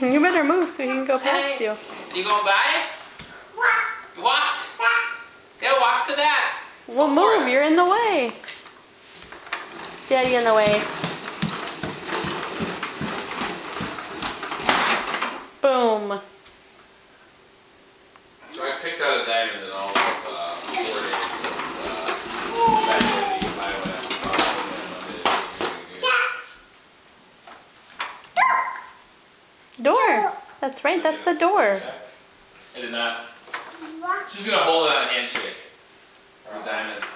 You better move so he can go past you. You going by? Walk. Yeah, walk to that. Well, move. You're in the way. Daddy in the way. Boom. So I picked out a diamond in all of 4 days. Saturday, highway, Door. That's right. That's the door. I did not. She's gonna hold it on a handshake. Or a diamond.